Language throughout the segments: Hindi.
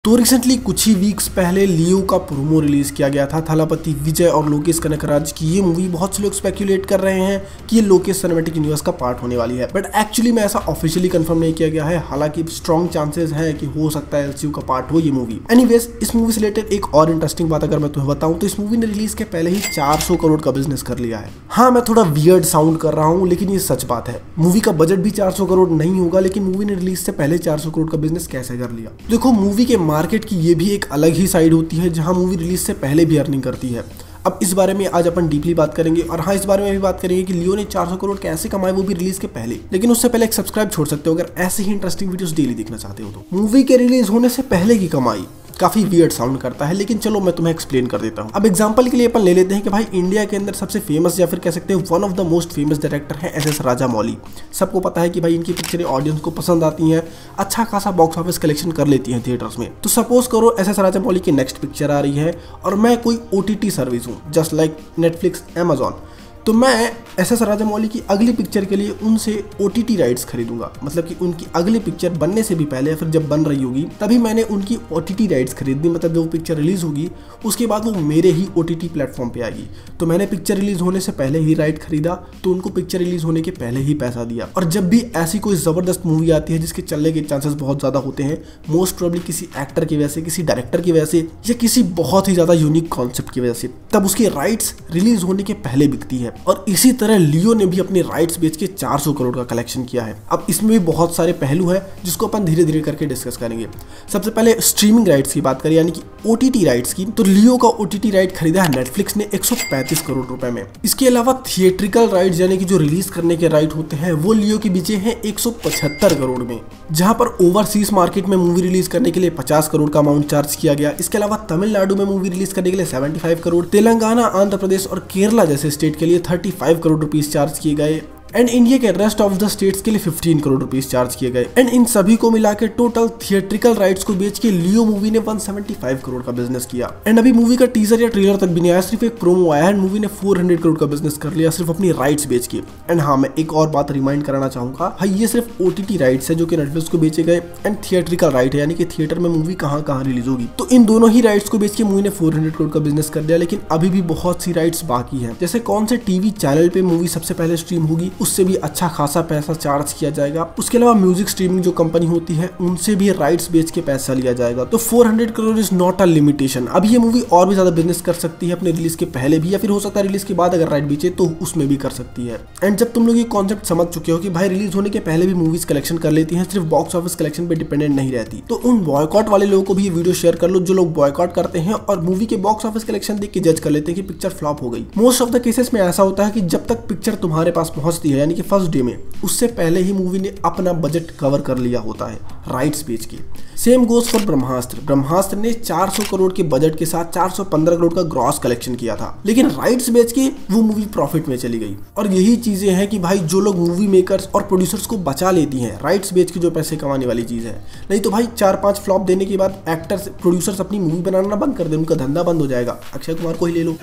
तो रिसेंटली कुछ ही वीक्स पहले लियो का प्रोमो रिलीज किया गया था। थलापति विजय और लोकेश कनकराज की ये मूवी बहुत से लोग स्पेक्यूलेट कर रहे हैं कि ये लोकेश सिनेमैटिक यूनिवर्स का पार्ट होने वाली है, बट एक्चुअली में ऐसा ऑफिशियली कंफर्म नहीं किया गया है। हालांकि स्ट्रॉन्ग चांसेस हैं कि हो सकता है एलसीयू का पार्ट हो ये मूवी। एनीवेज, इस मूवी से रिलेटेड एक और इंटरेस्टिंग बात अगर मैं तुम्हें बताऊं तो इस मूवी ने रिलीज के पहले ही 400 करोड़ का बिजनेस कर लिया है। हाँ, मैं थोड़ा वियर्ड साउंड कर रहा हूँ, लेकिन ये सच बात है। मूवी का बजट भी 400 करोड़ नहीं होगा, लेकिन मूवी ने रिलीज से पहले 400 करोड़ का बिजनेस कैसे कर लिया। देखो, मूवी के मार्केट की ये भी एक अलग ही साइड होती है जहां मूवी रिलीज से पहले भी अर्निंग करती है। अब इस बारे में आज अपन डीपली बात करेंगे, और हाँ, इस बारे में भी बात करेंगे कि लियो ने 400 करोड़ कैसे कमाए, वो भी रिलीज के पहले। लेकिन उससे पहले एक सब्सक्राइब छोड़ सकते हो अगर ऐसे ही इंटरेस्टिंग वीडियोस डेली देखना चाहते हो तो। मूवी के रिलीज होने से पहले की कमाई काफी वियर्ड साउंड करता है, लेकिन चलो मैं तुम्हें एक्सप्लेन कर देता हूँ। अब एग्जांपल के लिए अपन ले लेते हैं कि भाई इंडिया के अंदर सबसे फेमस या फिर कह सकते हैं one of the most famous director है एस राजामौली। सबको पता है कि भाई इनकी पिक्चरें ऑडियंस को पसंद आती हैं, अच्छा खासा बॉक्स ऑफिस कलेक्शन कर लेती हैं थिएटर्स में। तो सपोज करो एस राजामौली की नेक्स्ट पिक्चर आ रही है और मैं कोई OTT सर्विस हूँ, जस्ट लाइक नेटफ्लिक्स, अमेजॉन। तो मैं एस राजामौली की अगली पिक्चर के लिए उनसे OTT राइट्स खरीदूंगा, मतलब कि उनकी अगली पिक्चर बनने से भी पहले या फिर जब बन रही होगी तभी मैंने उनकी OTT राइट्स खरीदनी। मतलब जब वो पिक्चर रिलीज होगी उसके बाद वो मेरे ही OTT प्लेटफॉर्म पे आएगी। तो मैंने पिक्चर रिलीज होने से पहले ही राइट खरीदा, तो उनको पिक्चर रिलीज होने के पहले ही पैसा दिया। और जब भी ऐसी कोई जबरदस्त मूवी आती है जिसके चलने के चांसेस बहुत ज्यादा होते हैं, मोस्ट प्रोबेबली किसी एक्टर की वजह से, किसी डायरेक्टर की वजह से, या किसी बहुत ही ज्यादा यूनिक कॉन्सेप्ट की वजह से, तब उसकी राइट्स रिलीज होने के पहले बिकती है। और इसी तरह लियो ने भी अपने राइट्स बेच के 400 करोड़ का कलेक्शन किया है। अब इसमें भी बहुत सारे पहलू हैं जिसको अपन धीरे धीरे करके डिस्कस करेंगे। सबसे पहले स्ट्रीमिंग राइट्स की बात करें, यानी कि OTT राइट्स की, तो लियो का OTT राइट खरीदा है नेटफ्लिक्स ने 135 करोड़ रुपए में। इसके अलावा थिएट्रिकल राइट्स यानी कि जो रिलीज करने के राइट होते हैं वो लियो के बीचे हैं 175 करोड़ में, जहां पर ओवरसीज मार्केट में मूवी रिलीज करने के लिए 50 करोड़ का अमाउंट चार्ज किया गया। इसके अलावा तमिलनाडु में मूवी रिलीज करने के लिए 75 करोड़, तेलंगाना, आंध्र प्रदेश और केरला जैसे स्टेट के लिए 35 करोड़ रुपीस चार्ज किए गए, एंड इंडिया के रेस्ट ऑफ द स्टेट्स के लिए 15 करोड़ रुपीस चार्ज किए गए। एंड इन सभी को मिला के टोटल थिएट्रिकल राइट्स को बेच के लियो मूवी ने 175 करोड़ का बिजनेस किया। एंड अभी मूवी का टीजर या ट्रेलर तक भी नहीं आया, सिर्फ एक प्रोमो आया है, मूवी ने 400 करोड़ का बिजनेस कर लिया सिर्फ अपनी राइट्स बेच के। एंड हाँ, मैं एक और बात रिमाइंड कराना चाहूंगा, भाई ये सिर्फ OTT राइट्स है जो कि नेटफ्लिक्स को बेचे गए, एंड थिएट्रिकल राइट है यानी कि थिएटर में मूवी कहाँ कहाँ रिलीज होगी। तो इन दोनों ही राइट्स को बेच के मूवी ने 400 करोड़ का बिजनेस कर लिया। लेकिन अभी भी बहुत सी राइट्स बाकी है, जैसे कौन से टीवी चैनल पे मूवी सबसे पहले स्ट्रीम होगी, उससे भी अच्छा खासा पैसा चार्ज किया जाएगा। उसके अलावा म्यूजिक स्ट्रीमिंग जो कंपनी होती है उनसे भी राइट्स बेच के पैसा लिया जाएगा। तो 400 crore is not a limitation. अब ये मूवी और भी ज्यादा बिजनेस कर सकती है अपने रिलीज के पहले भी, या फिर हो सकता है रिलीज के बाद अगर राइट बेचे तो उसमें भी कर सकती है। एंड जब तुम लोग ये कॉन्सेप्ट समझ चुके हो कि भाई रिलीज होने के पहले भी मूवीज कलेक्शन कर लेती हैं, सिर्फ बॉक्स ऑफिस कलेक्शन पे डिपेंडेंट नहीं रहती, तो उन बॉयकॉट वाले लोगों को भी ये वीडियो शेयर कर लो जो लोग बॉयकॉट करते हैं और मूवी के बॉक्स ऑफिस कलेक्शन देख के जज कर लेते हैं कि पिक्चर फ्लॉप हो गई। मोस्ट ऑफ द केसेस में ऐसा होता है कि जब तक पिक्चर तुम्हारे पास पहुंचती है, यानी कि फर्स्ट डे में, उससे पहले ही मूवी ने अपना बजट कवर कर लिया होता है राइट्स बेच के। Same goes for Brahmastra. Brahmastra ने 400 करोड़ के बजट के साथ 415 करोड़ का ग्रॉस कलेक्शन किया था, लेकिन राइट्स बेच के वो मूवी प्रॉफिट में चली गई। और यही चीजें हैं कि भाई जो लोग मूवी मेकर्स और प्रोड्यूसर्स को बचा लेती हैं, राइट्स बेच के जो पैसे कमाने वाली चीज है। नहीं तो भाई 4-5 फ्लॉप देने के बाद एक्टर्स, प्रोड्यूसर्स अपनी मूवी बनाना बंद कर दे, उनका धंधा बंद हो जाएगा। अक्षय कुमार को ही ले लो।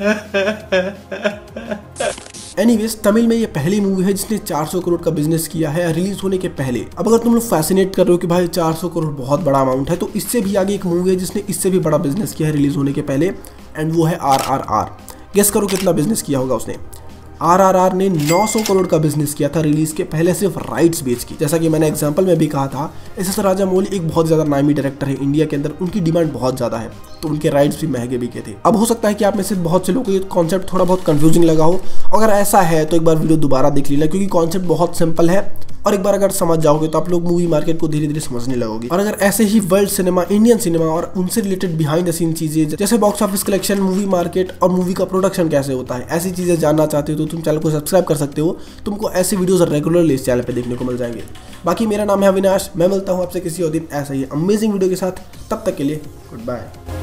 एनीवेज, तमिल में ये पहली मूवी है जिसने 400 करोड़ का बिजनेस किया है रिलीज होने के पहले। अब अगर तुम लोग फैसिनेट कर रहे हो कि भाई 400 करोड़ बहुत बड़ा अमाउंट है, तो इससे भी आगे एक मूवी है जिसने इससे भी बड़ा बिजनेस किया है रिलीज होने के पहले, एंड वो है RRR। गेस करो कितना बिजनेस किया होगा उसने। RRR ने 900 करोड़ का बिजनेस किया था रिलीज के पहले सिर्फ राइट्स बेच के। जैसा कि मैंने एग्जांपल में भी कहा था, एस राजामौली एक बहुत ज्यादा नामी डायरेक्टर है इंडिया के अंदर, उनकी डिमांड बहुत ज्यादा है, तो उनके राइट्स भी महंगे बिके थे। अब हो सकता है कि आप में से बहुत से लोगों को ये कॉन्सेप्ट थोड़ा बहुत कंफ्यूजिंग लगा हो। अगर ऐसा है तो एक बार वीडियो दोबारा देख लेना, क्योंकि कॉन्सेप्ट बहुत सिंपल है, और एक बार अगर समझ जाओगे तो आप लोग मूवी मार्केट को धीरे धीरे समझने लगोगे। और अगर ऐसे ही वर्ल्ड सिनेमा, इंडियन सिनेमा और उनसे रिलेटेड बिहाइंड द सीन चीजें, जैसे box office collection, movie market और मूवी का प्रोडक्शन कैसे होता है, ऐसी चीजें जानना चाहते हो तो तुम चैनल को सब्सक्राइब कर सकते हो। तुमको ऐसे वीडियोस रेगुलरली इस चैनल पे देखने को मिल जाएंगे। बाकी मेरा नाम है अविनाश, मैं मिलता हूँ आपसे किसी और दिन ऐसा ही अमेजिंग वीडियो के साथ। तब तक के लिए गुड बाय।